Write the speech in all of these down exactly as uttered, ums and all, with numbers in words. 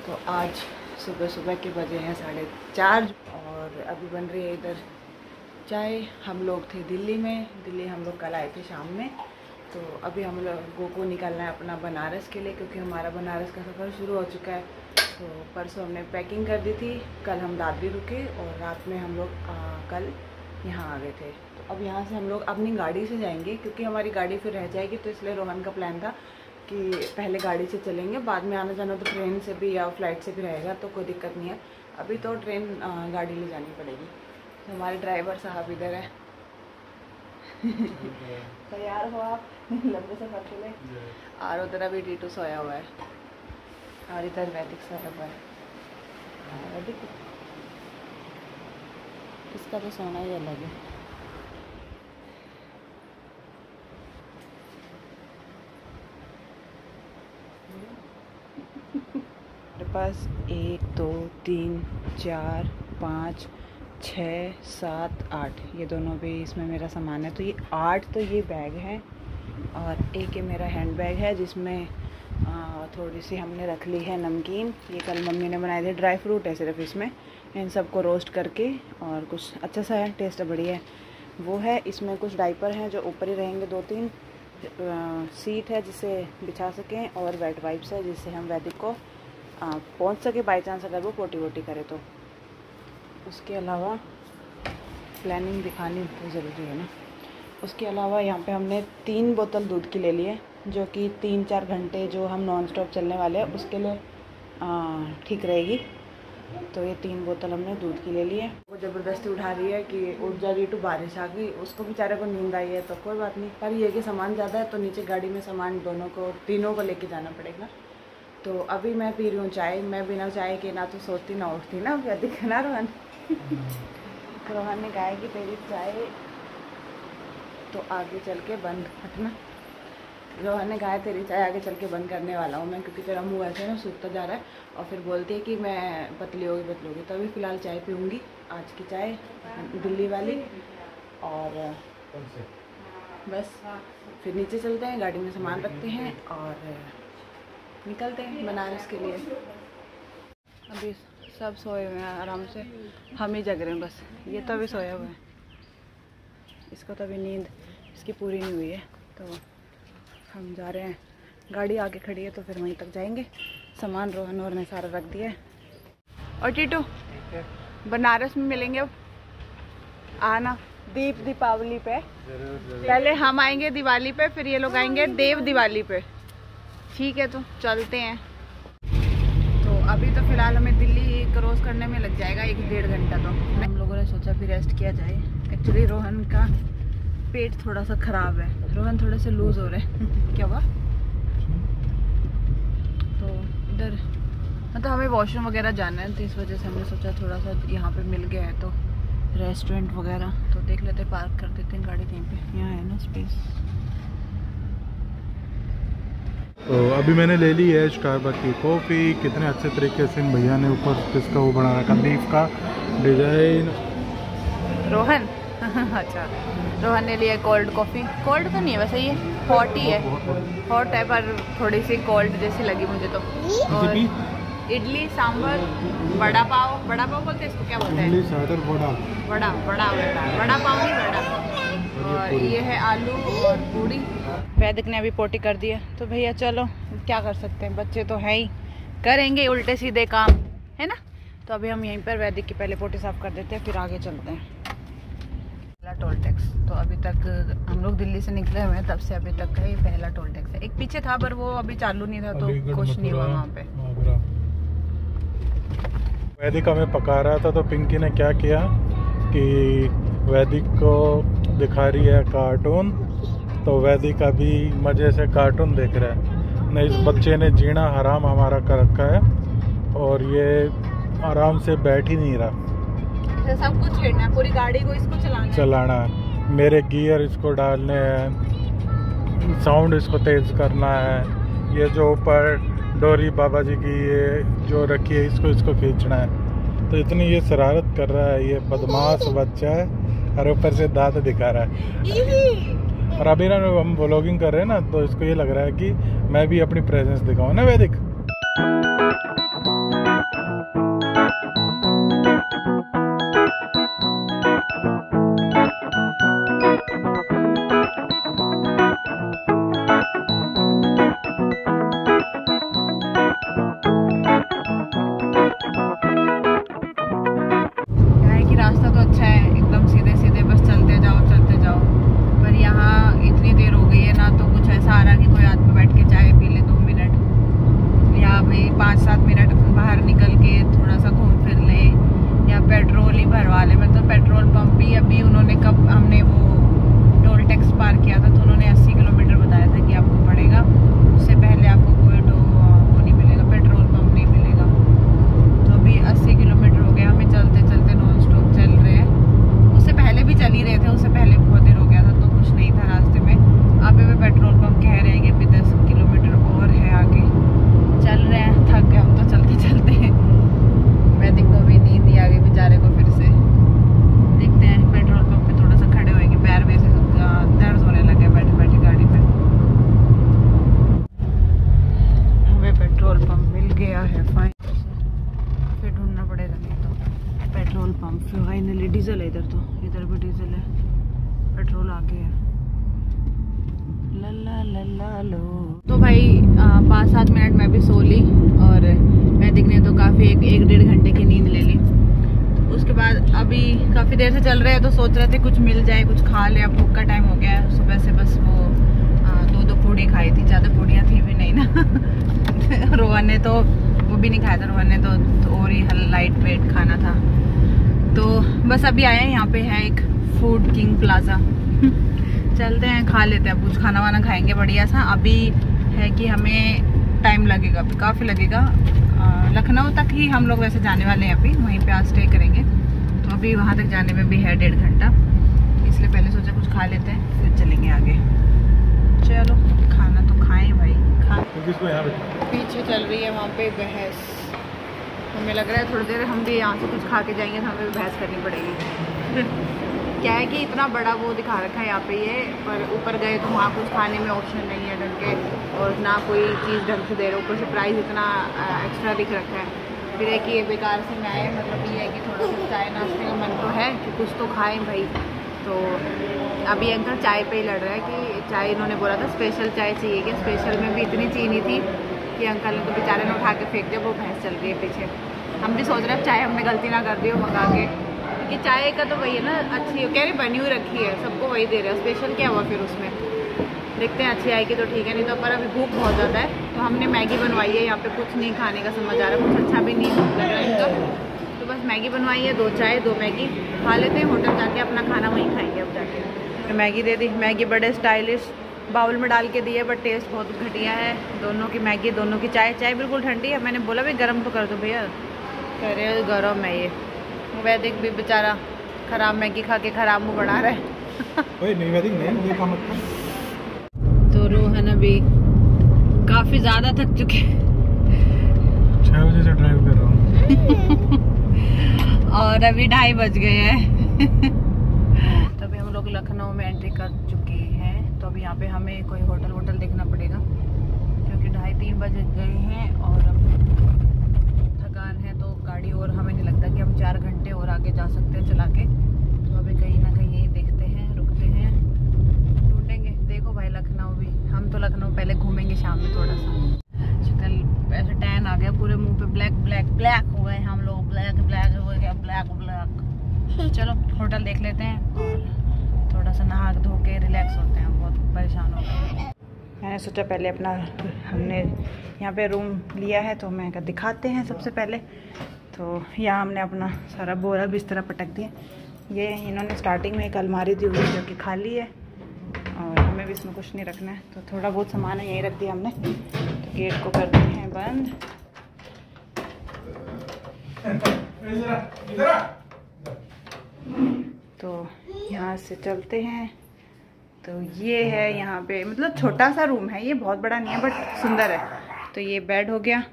तो आज सुबह सुबह के बजे हैं साढ़े चार और अभी बन रही है इधर चाय। हम लोग थे दिल्ली में, दिल्ली हम लोग कल आए थे शाम में। तो अभी हम लोगों को निकलना है अपना बनारस के लिए, क्योंकि हमारा बनारस का सफ़र शुरू हो चुका है। तो परसों हमने पैकिंग कर दी थी, कल हम दादरी रुके और रात में हम लोग कल यहाँ आ गए थे। तो अब यहाँ से हम लोग अपनी गाड़ी से जाएंगे, क्योंकि हमारी गाड़ी फिर रह जाएगी। तो इसलिए रोहन का प्लान था कि पहले गाड़ी से चलेंगे, बाद में आना जाना तो ट्रेन से भी या फ्लाइट से भी रहेगा, तो कोई दिक्कत नहीं है। अभी तो ट्रेन गाड़ी ले जानी पड़ेगी। तो हमारे ड्राइवर साहब इधर है। तैयार हो आप लंबे सफर के लिए? और उधर अभी टीटू सोया हुआ है और इधर वैदिक सोया हुआ है। वैदिक इसका तो सोना ही अलग है। मेरे पास एक दो तीन चार पाँच छः सात आठ, ये दोनों भी इसमें मेरा सामान है। तो ये आठ तो ये बैग है और एक ये मेरा हैंड बैग है, जिसमें आ, थोड़ी सी हमने रख ली है नमकीन। ये कल मम्मी ने बनाए थे, ड्राई फ्रूट है सिर्फ इसमें। इन सबको रोस्ट करके और कुछ अच्छा सा है, टेस्ट बढ़िया है वो है। इसमें कुछ डाइपर हैं जो ऊपर ही रहेंगे, दो तीन सीट है जिसे बिछा सकें, और वेट वाइप्स है जिससे हम वैदिक को पहुंच सके बाई चांस अगर वो पोटी वोटी करे तो। उसके अलावा प्लानिंग दिखानी बहुत ज़रूरी है ना। उसके अलावा यहाँ पे हमने तीन बोतल दूध की ले ली है, जो कि तीन चार घंटे जो हम नॉन स्टॉप चलने वाले हैं उसके लिए ठीक रहेगी। तो ये तीन बोतल हमने दूध की ले ली है। वो ज़बरदस्ती उठा रही है कि उठ जा रही, टू बारिश आ गई। उसको बेचारे को नींद आई है तो कोई बात नहीं, पर ये कि सामान ज़्यादा है तो नीचे गाड़ी में सामान दोनों को तीनों को लेके जाना पड़ेगा। तो अभी मैं पी रही हूँ चाय। मैं बिना चाय के ना तो सोती ना उठती ना, वैदिक है ना रोहन। रोहन ने कहा कि तेरी चाय तो आगे चल के बंद हटना। रोहन ने कहा तेरी चाय आगे चल के बंद करने वाला हूँ मैं, क्योंकि तेरा मुँह ऐसे ना सूखता जा रहा है। और फिर बोलती है कि मैं पतली होगी पतली होगी। तो अभी फ़िलहाल चाय पीऊँगी, आज की चाय दिल्ली वाली। और बस फिर नीचे चलते हैं, गाड़ी में सामान रखते हैं और निकलते हैं बनारस के लिए। अभी सब सोए हुए हैं आराम से, हम ही जग रहे हैं बस। ये तो अभी सोया हुआ है, इसको तो अभी नींद इसकी पूरी नहीं हुई है। तो हम जा रहे हैं, गाड़ी आगे खड़ी है तो फिर वहीं तक जाएंगे। सामान रोहन और ने सारा रख दिया है। और टीटू बनारस में मिलेंगे अब, आना दीप दीपावली पे। पहले हम आएंगे दिवाली पे, फिर ये लोग आएंगे देव दिवाली पे। ठीक है तो चलते हैं। तो अभी तो फ़िलहाल हमें दिल्ली क्रॉस करने में लग जाएगा एक डेढ़ घंटा। तो हम लोगों ने सोचा फिर रेस्ट किया जाए। एक्चुअली रोहन का पेट थोड़ा सा ख़राब है, रोहन थोड़े से लूज़ हो रहे हैं। क्या हुआ? तो इधर मतलब हमें वॉशरूम वगैरह जाना है, तो इस वजह से हमने सोचा थोड़ा सा यहाँ पे मिल गया है तो रेस्टोरेंट वगैरह तो देख लेते, पार्क कर देते हैं गाड़ी कहीं पे। यहाँ है ना स्पेस। तो अभी मैंने ले ली है स्टारबक्स की कॉफ़ी। कितने अच्छे तरीके से इन भैया ने ऊपर इसका वो बना रखा, लीफ का डिजाइन। रोहन अच्छा, रोहन ने लिया कोल्ड कॉफ़ी। कोल्ड तो नहीं है वैसे, ये हॉट ही है, हॉट है पर थोड़ी सी कोल्ड जैसी लगी मुझे तो। और इडली सांभर बड़ा पाव, बड़ा पाव बोलते हैं इसको, क्या बोलते हैं? इडली सांभर बड़ा बड़ा बड़ा बड़ा पाव नहीं बड़ा। और ये है आलू और पूड़ी। वैदिक ने अभी पोटी कर दिया, तो भैया चलो क्या कर सकते हैं, बच्चे तो है ही, करेंगे उल्टे सीधे काम, है ना। तो अभी हम यहीं पर वैदिक की पहले पोटी साफ कर देते हैं, फिर आगे चलते हैं। पहला टोल टैक्स तो अभी तक हम लोग दिल्ली से निकले हुए हैं, तब से अभी तक का ये पहला टोल टैक्स है। एक पीछे था पर वो अभी चालू नहीं था तो कुछ नहीं हुआ वहाँ पे। वैदिक हमें पका रहा था तो पिंकी ने क्या किया कि वैदिक को दिखा रही है कार्टून। तो वैदिक अभी मज़े से कार्टून देख रहा है। नहीं, इस बच्चे ने जीना हराम हमारा कर रखा है और ये आराम से बैठ ही नहीं रहा। सब कुछ छेड़ना है, पूरी गाड़ी को इसको चलाना चलाना है। मेरे गियर इसको डालने हैं, साउंड इसको तेज़ करना है। ये जो ऊपर डोरी बाबा जी की ये जो रखी है इसको इसको खींचना है। तो इतनी ये शरारत कर रहा है, ये बदमाश बच्चा है और ऊपर से दांत दिखा रहा है। और अभी ना हम व्लॉगिंग कर रहे हैं ना, तो इसको ये लग रहा है कि मैं भी अपनी प्रेजेंस दिखाऊं ना वैदिक। भरवा ले। मतलब पेट्रोल पंप भी अभी उन्होंने कब हमने वो टोल टैक्स पार किया था तो उन्होंने अस्सी किलोमीटर बताया था कि आपको पड़ेगा, उससे पहले आपको कोई टो वो नहीं मिलेगा, पेट्रोल पंप नहीं मिलेगा। तो अभी अस्सी किलोमीटर हो गया, हमें चलते चलते नॉन स्टॉप चल रहे हैं। उससे पहले भी चल ही रहे थे, उससे पहले बहुत देर हो गया था तो कुछ नहीं था रास्ते में। अभी भी पेट्रोल पंप कह रहे हैं कि अभी दस किलोमीटर और है आगे। चल रहे हैं, थक गए हम तो चलते चलते हैं। वैदिक को भी नींद ही आ गई बेचारे को फिर से। देखते हैं पेट्रोल पंप पे थोड़ा सा खड़े होएंगे, पैर वैसे दर्द होने लगे बैठे बैठे गाड़ी पे। हमें पेट्रोल पंप मिल गया है फाइन, फिर ढूंढना पड़ेगा नहीं तो। पेट्रोल पंप फाइनली, डीजल है इधर, तो इधर भी डीजल है, पेट्रोल आ गया। ला ला ला ला लो। तो भाई पाँच सात मिनट में भी सो ली और वैदिक ने तो काफ़ी एक एक डेढ़ घंटे की नींद ले ली। तो उसके बाद अभी काफ़ी देर से चल रहे हैं तो सोच रहे थे कुछ मिल जाए, कुछ खा ले। अब भूख का टाइम हो गया है, सुबह से बस वो आ, दो दो पूड़ी खाई थी, ज़्यादा पूड़ियाँ थी भी नहीं ना। रोहन ने तो वो भी नहीं खाया था, रोहन ने तो, तो और ही लाइट वेट खाना था। तो बस अभी आए हैं, यहाँ पे है एक फूड किंग प्लाजा। चलते हैं, खा लेते हैं, कुछ खाना वाना खाएंगे बढ़िया सा। अभी है कि हमें टाइम लगेगा, अभी काफ़ी लगेगा। लखनऊ तक ही हम लोग वैसे जाने वाले हैं, अभी वहीं पे आज स्टे करेंगे। तो अभी वहाँ तक जाने में भी है डेढ़ घंटा, इसलिए पहले सोचा कुछ खा लेते हैं फिर चलेंगे आगे। चलो खाना तो खाएं भाई, खा। पीछे चल रही है वहाँ पे बहस, हमें लग रहा है थोड़ी देर हम भी यहाँ से कुछ खा के जाएंगे तो हमें भी बहस करनी पड़ेगी। क्या है कि इतना बड़ा वो दिखा रखा है यहाँ पे ये, पर ऊपर गए तो वहाँ कुछ खाने में ऑप्शन नहीं है ढंग के, और ना कोई चीज़ ढंग से दे रहे, ऊपर से प्राइस इतना एक्स्ट्रा दिख रखा है। फिर है कि ये बेकार से मैं आए, मतलब ये है कि थोड़ा सा चाय नाश्ते का मन तो है कि कुछ तो खाएं भाई। तो अभी अंकल चाय पे ही लड़ रहा है कि चाय इन्होंने बोला था स्पेशल चाय चाहिए, कि स्पेशल में भी इतनी चीनी थी कि अंकल ने तो बेचारे ने उठा के फेंक दिया। वो भैंस चल रही है पीछे। हम भी सोच रहे हैं चाय हमने गलती ना कर दी हो मंगा के, कि चाय का तो वही है ना, अच्छी कह रही बनी हुई रखी है, सबको वही दे रहे हैं, स्पेशल क्या हुआ फिर उसमें। देखते हैं अच्छी आएगी तो ठीक है, नहीं तो पर अभी भूख बहुत ज़्यादा है तो हमने मैगी बनवाई है। यहाँ पे कुछ नहीं खाने का समझ आ रहा, कुछ अच्छा भी नहीं लग रहा इनका, तो बस मैगी बनवाई है, दो चाय दो मैगी खा लेते हैं। होटल जाके अपना खाना वहीं खाएंगे अब जाके। मैगी दे दी, मैगी बड़े स्टाइलिश बाउल में डाल के दी है, बट टेस्ट बहुत घटिया है। दोनों की मैगी, दोनों की चाय, चाय बिल्कुल ठंडी है। मैंने बोला भाई गर्म तो कर दो भैया, कह रहे गर्म है ये। वैदिक भी बेचारा खराब मैगी खा के खराब मुँह बना रहा है। नहीं वैदिक नहीं, देखा मत। तो रोहन अभी काफी ज्यादा थक चुके हैं, छह बजे से ड्राइव कर रहा हूँ। और अभी ढाई बज गए हैं। तो अभी हम लोग लखनऊ में एंट्री कर चुके हैं। तो अभी यहाँ पे हमें कोई होटल वोटल देखना पड़ेगा, क्योंकि ढाई तीन बजे गए हैं और थकान है। तो गाड़ी और हमें नहीं लगता कि हम चार घंटे और आगे जा सकते हैं चला के। तो अभी कहीं ना कहीं यही देखते हैं, रुकते हैं, ढूंढेंगे। देखो भाई लखनऊ भी, हम तो लखनऊ पहले घूमेंगे शाम में थोड़ा सा। शक्ल ऐसे टैन आ गया पूरे मुंह पे, ब्लैक ब्लैक ब्लैक हो गए हम लोग, ब्लैक ब्लैक हो गया, ब्लैक ब्लैक। चलो होटल देख लेते हैं और थोड़ा सा नहा धो के रिलैक्स होते हैं, बहुत परेशान हो गए। मैंने सोचा पहले अपना, हमने यहाँ पे रूम लिया है तो मैं दिखाते हैं सबसे पहले। तो यहाँ हमने अपना सारा बोरा बिस्तर पटक दिया। ये इन्होंने स्टार्टिंग में एक अलमारी दी हुई जो कि खाली है और हमें भी इसमें कुछ नहीं रखना है, तो थोड़ा बहुत सामान है यहीं रख दिया हमने। तो गेट को करते हैं बंद। तो यहाँ से चलते हैं। तो ये है यहाँ पे, मतलब छोटा सा रूम है ये, बहुत बड़ा नहीं है बट सुंदर है। तो ये बेड हो गया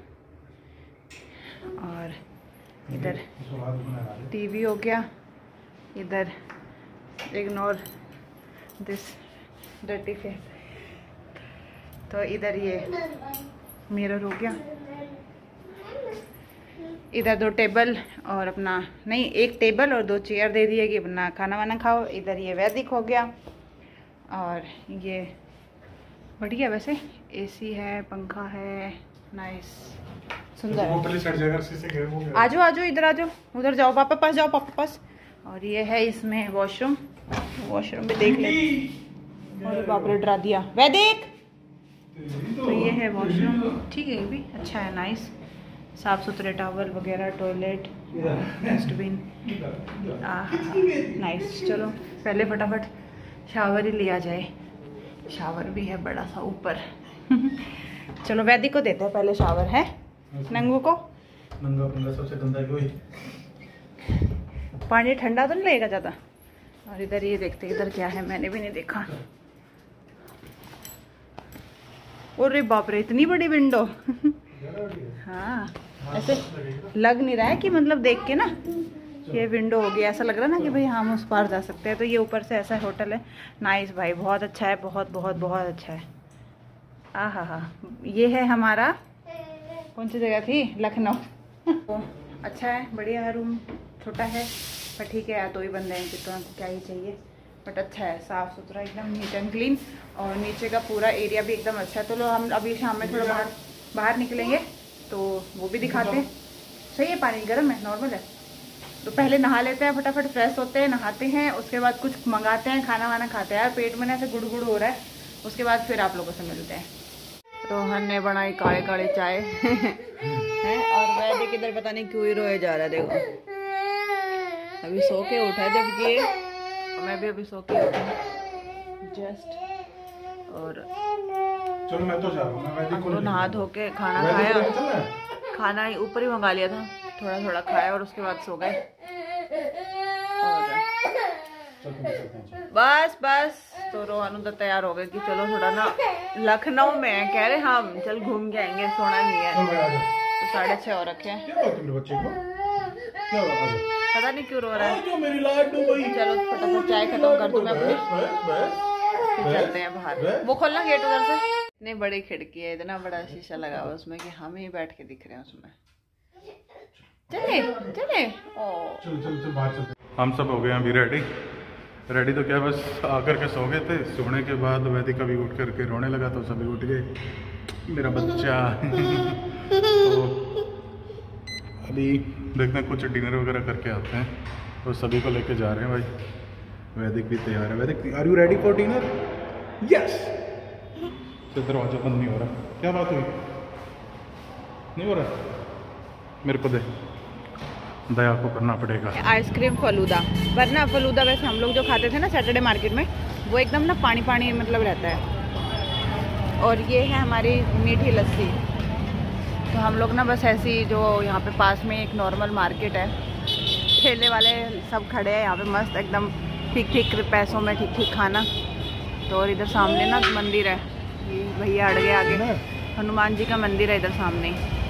और इधर टीवी हो गया, इधर इग्नोर दिस डर्टी फेस। तो इधर ये मिरर हो गया, इधर दो टेबल और अपना, नहीं एक टेबल और दो चेयर दे दिए कि अपना खाना वाना खाओ। इधर ये वैदिक हो गया और ये बढ़िया, वैसे एसी है, पंखा है, नाइस, सुंदर है। आजो आजो इधर आजो, उधर जाओ, पापा पास जाओ, पापा पास। और ये है इसमें वॉशरूम, वॉशरूम भी देख ले। और बाप रे डरा दिया वैदिक। तो ये है वॉशरूम, ठीक है, ये भी अच्छा है, नाइस, साफ़ सुथरे टॉवल वगैरह, टॉयलेट डस्टबिन। नाइस। चलो पहले फटाफट शावर ही लिया जाए। शावर भी है बड़ा सा ऊपर। चलो वैदिक को देते हैं पहले शावर, है नंगू को। नंगा पंगा सबसे गंदा कोई। पानी ठंडा तो नहीं लगेगा ज़्यादा। और इधर ये देखते इधर क्या है, मैंने भी नहीं देखा। अरे बाप रे, इतनी बड़ी विंडो। हाँ ऐसे लग नहीं रहा है कि मतलब देख के ना ये विंडो होगी, ऐसा लग रहा है ना कि भाई हम उस पार जा सकते हैं। तो ये ऊपर से ऐसा होटल है। नाइस भाई, बहुत अच्छा है, बहुत बहुत बहुत अच्छा है। आ हा हा। ये है हमारा, कौन सी जगह थी, लखनऊ। तो अच्छा है, बढ़िया है, रूम छोटा है पर ठीक है, दो ही बंदे हैं तो हमको क्या ही चाहिए। बट अच्छा है, साफ़ सुथरा एकदम नीट एंड क्लीन। और नीचे का पूरा एरिया भी एकदम अच्छा है। तो लो हम अभी शाम में थोड़ा बाहर बाहर निकलेंगे तो वो भी दिखाते हैं। सही है, पानी गर्म है, नॉर्मल है। तो पहले नहा लेते हैं, फटाफट फ्रेश होते हैं, नहाते हैं, उसके बाद कुछ मंगाते हैं, खाना वाना खाते हैं। यार पेट में ना ऐसे गुड़ गुड़ हो रहा है। उसके बाद फिर आप लोगों से मिलते हैं। रोहन ने बनाई काले काले चाय है। और वैदिक इधर पता नहीं क्यों ही रोए जा रहा है। देखो अभी सो के उठा है, जबकि मैं भी अभी सो के उठा जस्ट। और चलो मैं तो जा रहा हूं। वैदिक को नहा धो के खाना खाया, खाना ही ऊपर ही मंगा लिया था, थोड़ा थोड़ा खाया और उसके बाद सो गए। और बस बस तो रोहन उधर तैयार हो गए कि चलो थोड़ा ना लखनऊ में है, कह रहे हम चल घूम के आएंगे, सोना नहीं है। तो साढ़े छह हो रखे हैं। पता नहीं क्यों रो रहा है। मेरी चलो फटाफट चाय खत्म कर दूं मैं अपनी, फिर चलते हैं बाहर। वो खोलना गेट उधर से। इतनी बड़ी खिड़की है, इतना बड़ा शीशा लगा हुआ उसमें कि हम ही बैठ के दिख रहे हैं उसमें। चले चले ओ चल चल चल बाहर चलते। हम सब हो गए अभी रेडी। रेडी तो क्या, बस आकर के सो गए थे। सोने के बाद वैदिक कभी उठ करके रोने लगा तो सभी उठ गए, मेरा बच्चा। तो अभी देखते हैं, कुछ डिनर वगैरह करके आते हैं। तो सभी को लेके जा रहे हैं भाई। वैदिक भी तैयार है। Vaidik are you ready for dinner? Yes. तो दरवाजा बंद नहीं हो रहा, क्या बात हुई? नहीं हो रहा, मेरे को दे, दया को करना पड़ेगा। आइसक्रीम फलूदा, वरना फलूदा वैसे हम लोग जो खाते थे ना सैटरडे मार्केट में, वो एकदम ना पानी पानी मतलब रहता है। और ये है हमारी मीठी लस्सी। तो हम लोग ना बस ऐसी, जो यहाँ पे पास में एक नॉर्मल मार्केट है, ठेले वाले सब खड़े हैं यहाँ पे मस्त एकदम ठीक ठीक पैसों में ठीक ठीक खाना। तो और इधर सामने ना मंदिर है, ये भैया अड़ गए आगे, हनुमान जी का मंदिर है इधर सामने।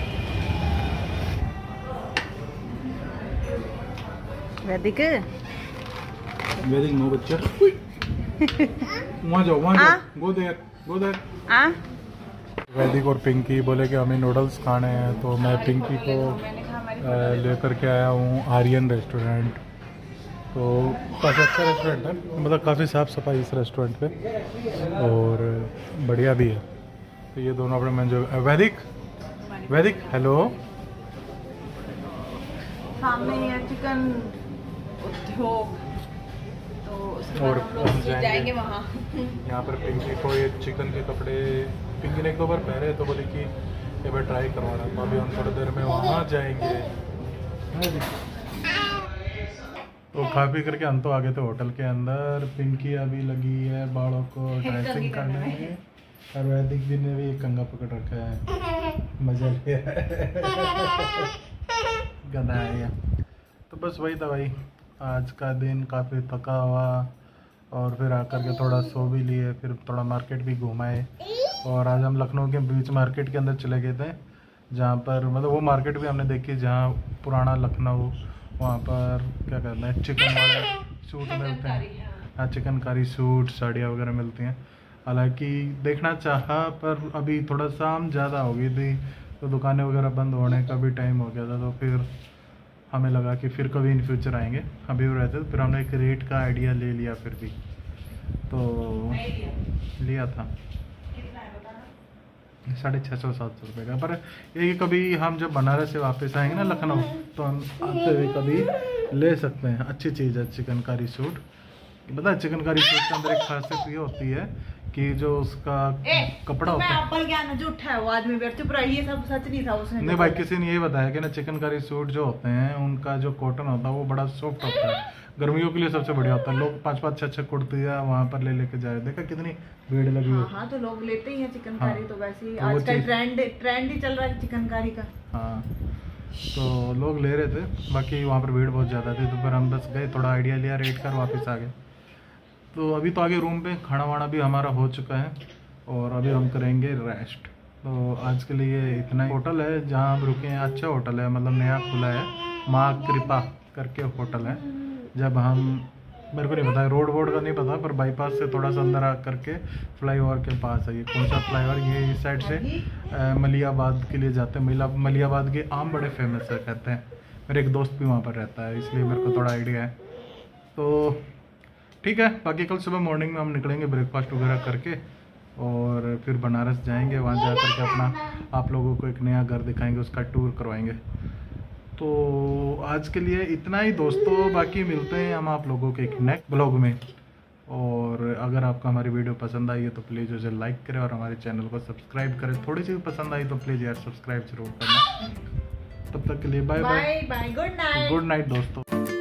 वैदिक वैदिक नो बच्चा। वहाँ जाओ, वहाँ जाओ, गो देयर गो देयर। आ वैदिक और पिंकी बोले कि हमें नूडल्स खाने हैं, तो मैं पिंकी को लेकर के आया हूँ आर्यन रेस्टोरेंट। तो काफ़ी अच्छा रेस्टोरेंट है, मतलब काफ़ी साफ़ सफाई इस रेस्टोरेंट पे और बढ़िया भी है। तो ये दोनों अपने मन जो वैदिक वैदिक हेलो। सामने है चिकन उद्योग, तो और हम जाएंगे वहाँ। यहाँ पर पिंकी को ये चिकन के कपड़े पिंकी ने एक दो बार पहने, तो बोली कि एक बार ट्राई करवाना। तो अभी हम थोड़ी देर में वहाँ जाएंगे। तो खा पी करके हम तो आ गए थे होटल के अंदर। पिंकी अभी लगी है बालों को ड्रेसिंग करने में, और वैदिक भी ने भी एक कंगा पकड़ रखा है, मजा लिया गंदा है। तो बस वही था भाई, आज का दिन काफ़ी थका हुआ और फिर आकर के थोड़ा सो भी लिए, फिर थोड़ा मार्केट भी घुमाए। और आज हम लखनऊ के बीच मार्केट के अंदर चले गए थे, जहाँ पर मतलब वो मार्केट भी हमने देखी जहाँ पुराना लखनऊ, वहाँ पर क्या कहते हैं चिकन वाले सूट मिलते हैं। हाँ, चिकनकारी सूट साड़ियाँ वगैरह मिलती हैं। हालांकि देखना चाहा पर अभी थोड़ा शाम ज़्यादा हो गई थी, तो दुकानें वगैरह बंद होने का भी टाइम हो गया था। तो फिर हमें लगा कि फिर कभी इन फ्यूचर आएंगे, अभी वो रहते। तो फिर हमने एक रेट का आइडिया ले लिया, फिर भी तो लिया था साढ़े छः सौ सात सौ रुपये का। पर ये कभी हम जब बनारस से वापस आएंगे ना लखनऊ, तो हम आते हुए कभी ले सकते हैं। अच्छी चीज़ है चिकनकारी सूट, पता है चिकनकारी सूट के अंदर एक खासियत ये होती है कि जो उसका कपड़ा होता है, झूठा है वो आदमी, चुप रहिए, सब सच नहीं था उसने। नहीं भाई, किसी ने ये बताया कि ना चिकनकारी सूट जो होते हैं उनका जो कॉटन होता है वो बड़ा सॉफ्ट होता है, गर्मियों के लिए सबसे बढ़िया होता है। लोग पाँच पाँच छः छः कुर्तियाँ वहाँ पर ले लेके जाए, देखा कितनी भीड़ लगी हुई। हाँ, हाँ तो लोग लेते ही हैं चिकनकारी। हाँ, तो वैसे ही तो आजकल ट्रेंड ट्रेंड ही चल रहा है चिकनकारी का। हाँ, तो लोग ले रहे थे, बाकी वहाँ पर भीड़ बहुत ज़्यादा थी, तो फिर हम बस गए, थोड़ा आइडिया लिया, रेट कर वापस आ गए। तो अभी तो आगे रूम पे खाना वाना भी हमारा हो चुका है और अभी हम करेंगे रेस्ट। तो आज के लिए इतना ही। होटल है जहाँ हम रुके हैं, अच्छा होटल है, मतलब नया खुला है, माँ कृपा करके होटल है। जब हम, मेरे को नहीं पता रोड वोड का नहीं पता, पर बाईपास से थोड़ा सा अंदर आ करके फ्लाई ओवर के पास है। ये कौन सा फ्लाई ओवर, ये इस साइड से मलियाबाद के लिए जाते हैं। मलिया मलियाबाद के आम बड़े फेमस है कहते हैं, मेरे एक दोस्त भी वहाँ पर रहता है, इसलिए मेरे को थोड़ा आइडिया है। तो ठीक है, बाकी कल सुबह मॉर्निंग में हम निकलेंगे ब्रेकफास्ट वगैरह करके और फिर बनारस जाएंगे। वहाँ जा कर के अपना आप लोगों को एक नया घर दिखाएंगे, उसका टूर करवाएंगे। तो आज के लिए इतना ही दोस्तों, बाकी मिलते हैं हम आप लोगों के एक नेक्स्ट ब्लॉग में। और अगर आपको हमारी वीडियो पसंद आई है तो प्लीज़ उसे लाइक करें और हमारे चैनल को सब्सक्राइब करें। थोड़ी सी भी पसंद आई तो प्लीज़ यार सब्सक्राइब जरूर करना। तब तक के लिए bye bye bye, good night, good night दोस्तों।